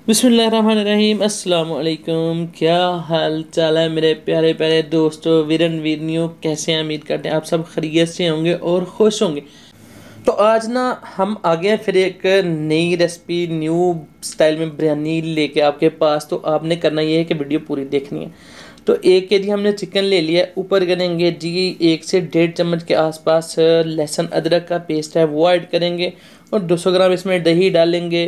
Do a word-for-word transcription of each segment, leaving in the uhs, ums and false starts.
बिस्मिल्लाहिर्रहमानिर्रहीम अस्सलाम वालेकुम। क्या हाल चाल है मेरे प्यारे प्यारे दोस्तों, वीरन वीरनियों, कैसे हैं? उम्मीद करते हैं आप सब खैरियत से होंगे और खुश होंगे। तो आज ना हम आ गए हैं फिर एक नई रेसिपी, न्यू स्टाइल में बिरयानी लेके आपके पास। तो आपने करना ये है कि वीडियो पूरी देखनी है। तो एक के जी हमने चिकन ले लिया। ऊपर करेंगे जी एक से डेढ़ चम्मच के आसपास लहसुन अदरक का पेस्ट है वो ऐड करेंगे, और दो सौ ग्राम इसमें दही डालेंगे।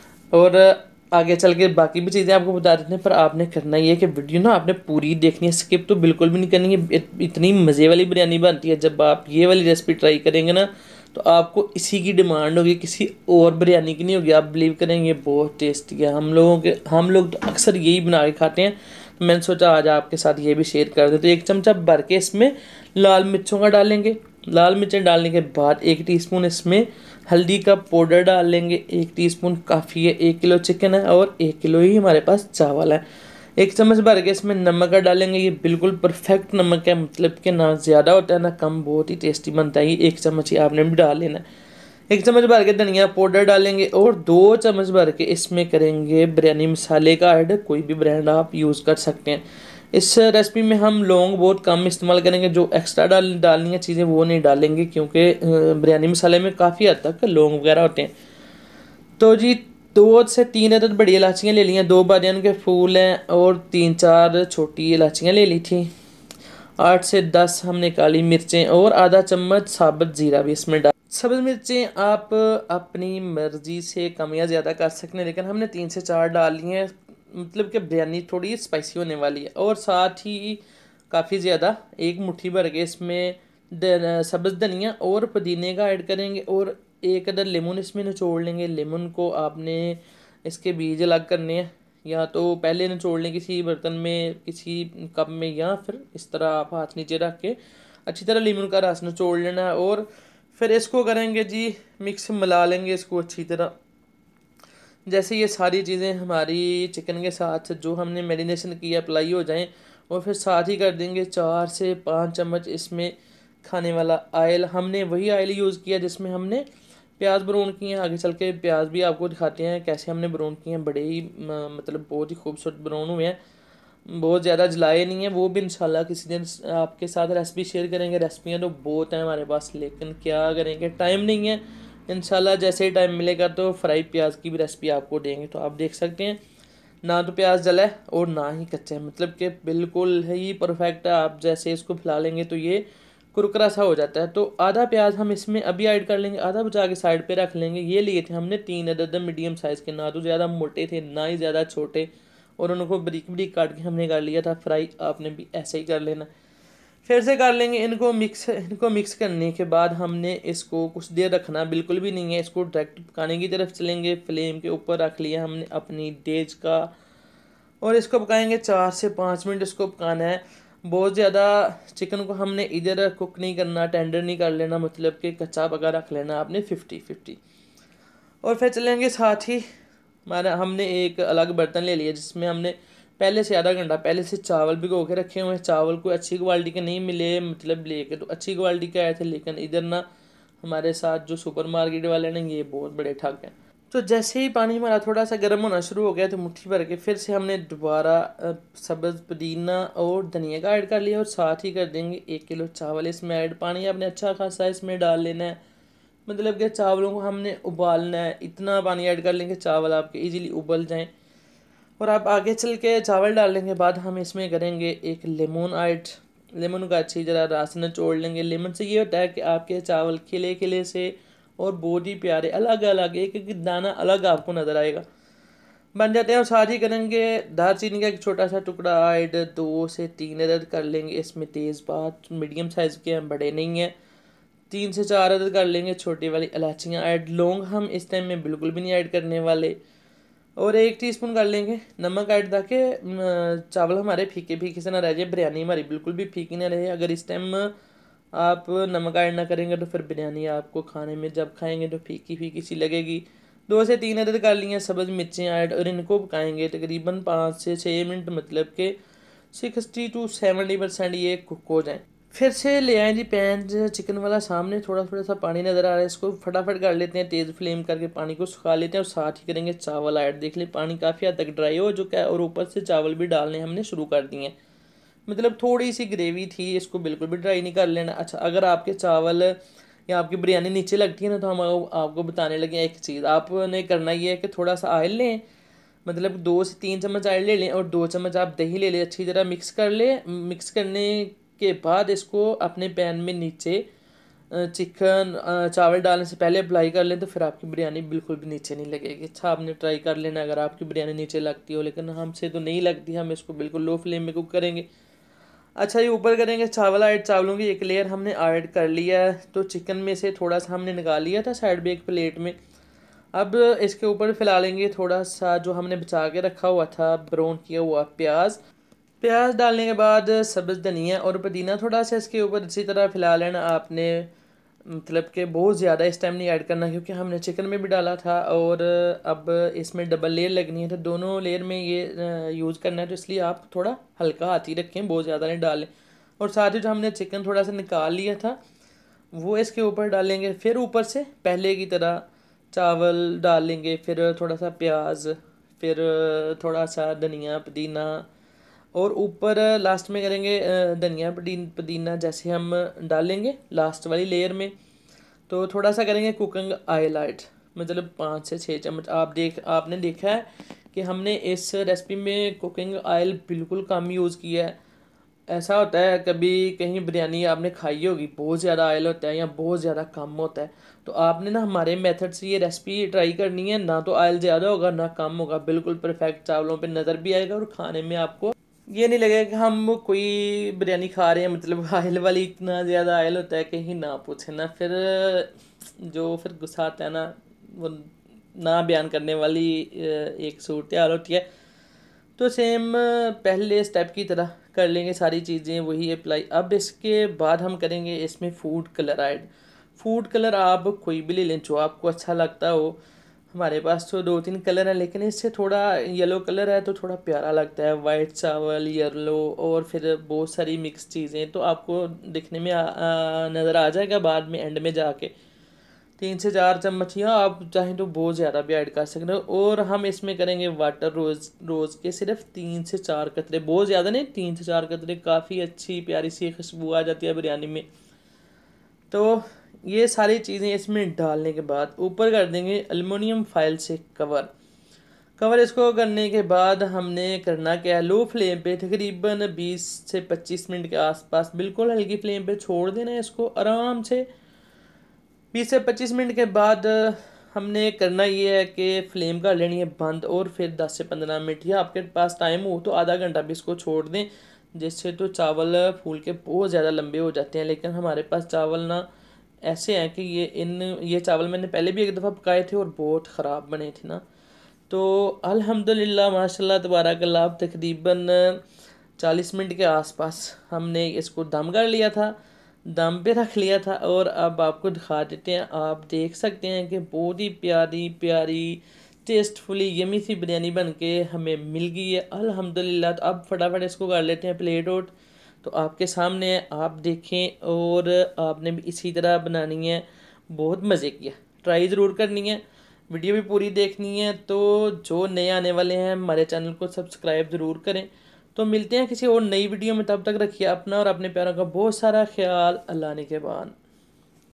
और आगे चल के बाकी भी चीज़ें आपको बता देते हैं, पर आपने करना ये है कि वीडियो ना आपने पूरी देखनी है, स्किप तो बिल्कुल भी नहीं करनी है। इत- इतनी मज़े वाली बिरयानी बनती है। जब आप ये वाली रेसिपी ट्राई करेंगे ना, तो आपको इसी की डिमांड होगी, किसी और बिरयानी की नहीं होगी। आप बिलीव करेंगे बहुत टेस्टी है। हम लोगों के हम लोग तो अक्सर यही बना के खाते हैं। तो मैंने सोचा आज आपके साथ ये भी शेयर कर दे। तो एक चमचा भर के इसमें लाल मिर्चों का डालेंगे। लाल मिर्चें डालने के बाद एक टीस्पून इसमें हल्दी का पाउडर डाल लेंगे। एक टीस्पून काफ़ी है, एक किलो चिकन है और एक किलो ही हमारे पास चावल है। एक चम्मच भर के इसमें नमक का डालेंगे। ये बिल्कुल परफेक्ट नमक है, मतलब कि ना ज़्यादा होता है ना कम, बहुत ही टेस्टी बनता है। ये एक चम्मच ही आपने भी डाल लेना है। एक चम्मच भर के धनिया पाउडर डालेंगे और दो चम्मच भर के इसमें करेंगे बिरयानी मसाले का ऐड। कोई भी ब्रांड आप यूज़ कर सकते हैं। इस रेसिपी में हम लौंग बहुत कम इस्तेमाल करेंगे। जो एक्स्ट्रा डाल डालनी है चीज़ें वो नहीं डालेंगे, क्योंकि अ, बिरयानी मसाले में काफ़ी हद तक लौंग वगैरह होते हैं। तो जी दो से तीन अदद बड़ी इलायचियाँ ले ली हैं, दो बादियान के फूल हैं और तीन चार छोटी इलायचियाँ ले ली थी। आठ से दस हमने काली मिर्चें और आधा चम्मच साबुत ज़ीरा भी इसमें डाल। सब्ज़ मिर्चें आप अपनी मर्ज़ी से कम या ज़्यादा कर सकते हैं, लेकिन हमने तीन से चार डाल ली हैं, मतलब कि बिरयानी थोड़ी स्पाइसी होने वाली है। और साथ ही काफ़ी ज़्यादा एक मुट्ठी भर के इसमें सब्ज़ धनिया और पुदीने का ऐड करेंगे, और एक अदर लेमन इसमें निचोड़ लेंगे। लेमन को आपने इसके बीज अलग करने हैं, या तो पहले निचोड़ लें किसी बर्तन में, किसी कप में, या फिर इस तरह आप हाथ नीचे रख के अच्छी तरह लेमन का रस निचोड़ लेना है। और फिर इसको करेंगे जी मिक्स, मिला लेंगे इसको अच्छी तरह। जैसे ये सारी चीज़ें हमारी चिकन के साथ जो हमने मैरिनेशन किया अप्लाई हो जाएं, और फिर साथ ही कर देंगे चार से पाँच चम्मच इसमें खाने वाला आयल। हमने वही आयल यूज़ किया जिसमें हमने प्याज ब्राउन किए हैं। आगे चल के प्याज भी आपको दिखाते हैं कैसे हमने ब्राउन किए हैं। बड़े ही म, मतलब बहुत ही खूबसूरत ब्राउन हुए हैं, बहुत ज़्यादा जलाए नहीं है। वो भी इंशाल्लाह किसी दिन आपके साथ रेसिपी शेयर करेंगे। रेसिपियाँ तो बहुत हैं हमारे पास, लेकिन क्या करेंगे, टाइम नहीं है। इंशाल्लाह जैसे ही टाइम मिलेगा तो फ्राई प्याज की भी रेसिपी आपको देंगे। तो आप देख सकते हैं ना तो प्याज जला है और ना ही कच्चा है, मतलब कि बिल्कुल ही परफेक्ट है। आप जैसे इसको फैला लेंगे तो ये कुरकुरा सा हो जाता है। तो आधा प्याज हम इसमें अभी ऐड कर लेंगे, आधा बचा के साइड पे रख लेंगे। ये लिए थे हमने तीन अदद मीडियम साइज़ के, ना तो ज़्यादा मोटे थे ना ही ज़्यादा छोटे, और उनको बरीक बरीक काट के हमने कर लिया था फ्राई। आपने भी ऐसे ही कर लेना। फिर से कर लेंगे इनको मिक्स। इनको मिक्स करने के बाद हमने इसको कुछ देर रखना बिल्कुल भी नहीं है, इसको डायरेक्ट पकाने की तरफ चलेंगे। फ्लेम के ऊपर रख लिया हमने अपनी डेज का, और इसको पकाएंगे चार से पाँच मिनट इसको पकाना है। बहुत ज़्यादा चिकन को हमने इधर कुक नहीं करना, टेंडर नहीं कर लेना, मतलब कि कच्चा पका रख लेना आपने फिफ्टी फिफ्टी। और फिर चलेंगे साथ ही हमारा, हमने एक अलग बर्तन ले लिया जिसमें हमने पहले से आधा घंटा पहले से चावल भिगो के रखे हुए हैं। चावल को अच्छी क्वालिटी के नहीं मिले, मतलब लेके तो अच्छी क्वालिटी के आए थे, लेकिन इधर ना हमारे साथ जो सुपर मार्केट वाले ने ये बहुत बड़े ठग हैं। तो जैसे ही पानी हमारा थोड़ा सा गर्म होना शुरू हो गया तो मुट्ठी भर के फिर से हमने दोबारा सब्ज़ पुदीना और धनिया का ऐड कर लिया, और साथ ही कर देंगे एक किलो चावल इसमें ऐड। पानी आपने अच्छा खासा इसमें डाल लेना है, मतलब कि चावलों को हमने उबालना है। इतना पानी ऐड कर लेंगे चावल आपके इजीली उबल जाएं। और आप आगे चल के चावल डालने के बाद हम इसमें करेंगे एक लेमन ऐड। लेमन का अच्छी तरह रस निचोड़ लेंगे। लेमन से ये होता है कि आपके चावल खिले खिले से और बहुत ही प्यारे, अलग अलग एक एक दाना अलग आपको नज़र आएगा, बन जाते हैं। और साथ ही करेंगे दालचीनी का एक छोटा सा टुकड़ा ऐड, दो से तीन अदद कर लेंगे इसमें तेज़पात, मीडियम साइज़ के हैं, बड़े नहीं हैं। तीन से चार अदद कर लेंगे छोटी वाली इलायचियाँ ऐड। लौंग हम इस टाइम में बिल्कुल भी नहीं ऐड करने वाले। और एक टीस्पून कर लेंगे नमक ऐड, ताकि चावल हमारे फीके फीके से ना रह जाए, बिरयानी हमारी बिल्कुल भी फीकी ना रहे। अगर इस टाइम आप नमक ऐड ना करेंगे तो फिर बिरयानी आपको खाने में जब खाएंगे तो फीकी फीकी सी लगेगी। दो से तीन अदद कर लिए सब्ज़ मिर्चें ऐड, और इनको पकाएंगे तकरीबन पाँच से छः मिनट, मतलब कि सिक्सटी टू सेवेंटी परसेंट ये कुक हो जाएँ। फिर से ले आए जी पैन चिकन वाला सामने, थोड़ा थोड़ा सा पानी नज़र आ रहा है, इसको फटाफट कर लेते हैं, तेज़ फ्लेम करके पानी को सुखा लेते हैं और साथ ही करेंगे चावल ऐड। देख ले पानी काफ़ी हद तक ड्राई हो चुका है और ऊपर से चावल भी डालने हमने शुरू कर दिए हैं। मतलब थोड़ी सी ग्रेवी थी, इसको बिल्कुल भी ड्राई नहीं कर लेना। अच्छा, अगर आपके चावल या आपकी बिरयानी नीचे लगती है ना, तो हम आपको बताने लगे एक चीज़। आपने करना ये है कि थोड़ा सा ऑयल लें, मतलब दो से तीन चम्मच ऑयल ले लें और दो चम्मच आप दही ले लें, अच्छी तरह मिक्स कर लें। मिक्स करने के बाद इसको अपने पैन में नीचे चिकन चावल डालने से पहले अप्लाई कर लें, तो फिर आपकी बिरयानी बिल्कुल भी नीचे नहीं लगेगी। अच्छा, आपने ट्राई कर लेना अगर आपकी बिरयानी नीचे लगती हो, लेकिन हमसे तो नहीं लगती, हम इसको बिल्कुल लो फ्लेम में कुक करेंगे। अच्छा, ये ऊपर करेंगे चावल ऐड। चावलों की एक लेयर हमने ऐड कर लिया है, तो चिकन में से थोड़ा सा हमने निकाल लिया था साइड में एक प्लेट में। अब इसके ऊपर फैला लेंगे थोड़ा सा जो हमने बचा के रखा हुआ था ब्राउन किया हुआ प्याज। प्याज डालने के बाद सब्ज़ धनिया और पुदीना थोड़ा सा इसके ऊपर इसी तरह फैला लेना आपने। मतलब कि बहुत ज़्यादा इस टाइम नहीं ऐड करना, क्योंकि हमने चिकन में भी डाला था और अब इसमें डबल लेयर लगनी है, तो दोनों लेयर में ये यूज़ करना है, तो इसलिए आप थोड़ा हल्का हाथ ही रखें, बहुत ज़्यादा नहीं डालें। और साथ ही जो हमने चिकन थोड़ा सा निकाल लिया था वो इसके ऊपर डालेंगे। फिर ऊपर से पहले की तरह चावल डालेंगे, फिर थोड़ा सा प्याज, फिर थोड़ा सा धनिया पुदीना, और ऊपर लास्ट में करेंगे धनिया पुदीना जैसे हम डालेंगे लास्ट वाली लेयर में, तो थोड़ा सा करेंगे कुकिंग ऑयल ऐड, मतलब पाँच से छः चम्मच। आप देख आपने देखा है कि हमने इस रेसिपी में कुकिंग ऑयल बिल्कुल कम यूज़ किया है। ऐसा होता है कभी कहीं बिरयानी आपने खाई होगी, बहुत ज़्यादा ऑयल होता है या बहुत ज़्यादा कम होता है, तो आपने ना हमारे मेथड से ये रेसिपी ट्राई करनी है, ना तो ऑयल ज़्यादा होगा ना कम होगा, बिल्कुल परफेक्ट चावलों पे नज़र भी आएगा और खाने में आपको ये नहीं लगेगा कि हम कोई बिरयानी खा रहे हैं। मतलब ऑयल वाली इतना ज़्यादा ऑयल होता है कहीं ना पूछे ना, फिर जो फिर गुस्सा आता है ना, वो ना बयान करने वाली एक सूरत हाल होती है। तो सेम पहले स्टेप की तरह कर लेंगे सारी चीज़ें वही अप्लाई। अब इसके बाद हम करेंगे इसमें food colour add. Food colour आप कोई भी ले लें जो आपको अच्छा लगता हो। हमारे पास तो दो तीन कलर हैं, लेकिन इससे थोड़ा येलो कलर है तो थोड़ा प्यारा लगता है। वाइट चावल, येलो और फिर बहुत सारी मिक्स चीज़ें, तो आपको दिखने में नज़र आ जाएगा बाद में एंड में जाके। तीन से चार चम्मच या आप चाहें तो बहुत ज़्यादा भी ऐड कर सकते हो। और हम इसमें करेंगे वाटर रोज़ रोज़ के सिर्फ तीन से चार कतरे, बहुत ज़्यादा नहीं, तीन से चार कतरे, काफ़ी अच्छी प्यारी सी खुशबू आ जाती है बिरयानी में। तो ये सारी चीज़ें इसमें डालने के बाद ऊपर कर देंगे एलुमिनियम फाइल से कवर। कवर इसको करने के बाद हमने करना क्या है, लो फ्लेम पे तकरीबन बीस से पच्चीस मिनट के आसपास बिल्कुल हल्की फ्लेम पे छोड़ देना है इसको आराम से। बीस से पच्चीस मिनट के बाद हमने करना ये है कि फ्लेम कर लेनी है बंद, और फिर दस से पंद्रह मिनट या आपके पास टाइम हो तो आधा घंटा भी इसको छोड़ दें, जिससे तो चावल फूल के बहुत ज़्यादा लंबे हो जाते हैं। लेकिन हमारे पास चावल ना ऐसे हैं कि ये इन ये चावल मैंने पहले भी एक दफ़ा पकाए थे और बहुत ख़राब बने थे ना। तो अल्हम्दुलिल्लाह माशाल्लाह तबारकल्लाह तकरीबन चालीस मिनट के आसपास हमने इसको दम कर लिया था, दम पे रख लिया था। और अब आपको दिखा देते हैं, आप देख सकते हैं कि बहुत ही प्यारी प्यारी टेस्टफुली यमी सी बिरयानी बन के हमें मिल गई है अल्हम्दुलिल्लाह। तो अब फटाफट इसको कर लेते हैं प्लेट आउट। तो आपके सामने है, आप देखें, और आपने भी इसी तरह बनानी है। बहुत मज़े की है, ट्राई ज़रूर करनी है, वीडियो भी पूरी देखनी है। तो जो नए आने वाले हैं हमारे चैनल को सब्सक्राइब ज़रूर करें। तो मिलते हैं किसी और नई वीडियो में, तब तक रखिए अपना और अपने प्यारों का बहुत सारा ख्याल। अल्लाह ने के बाद।